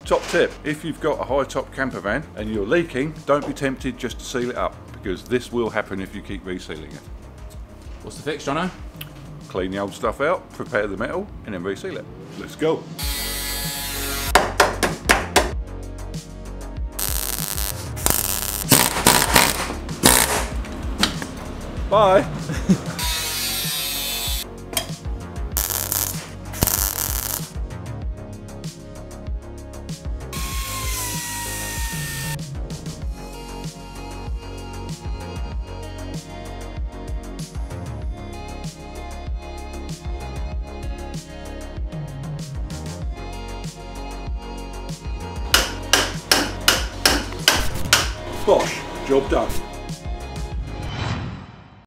Top tip, if you've got a high top camper van and you're leaking, don't be tempted just to seal it up, because this will happen if you keep resealing it. What's the fix, Jono? Clean the old stuff out, prepare the metal, and then reseal it. Let's go. Bye. Bosh, job done.